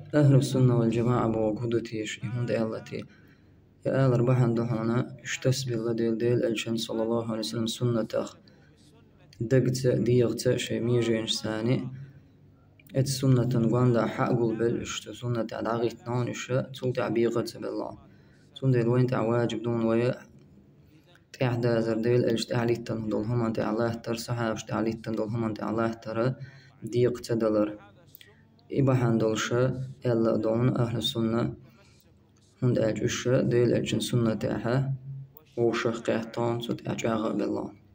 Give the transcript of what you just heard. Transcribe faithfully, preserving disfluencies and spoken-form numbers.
أهل السنة والجماعة بوجودتيش يهود التي يا آل ربحان دهونا اشتسبل ديل ديل الشن صلى الله عليه وسلم سنة أخ دقت ديغت شي ميجينش ثاني ات سنة تنقوان دا حق قلبل اشت سنة عداغيت نون اش تولت عبيغت بالله سنة ديل وين تعواجب دون ويا تحدا زرديل الش تعليت تنضل هم انت الله تر صحاب اش تعليت تنضل هم انت الله ترى ديغت دلر إبا حندلشة يلا دون أهل السنة هند أجوشة ديل أجن سنة تاعها وشخ قيحتان سوت أجاغ بالله.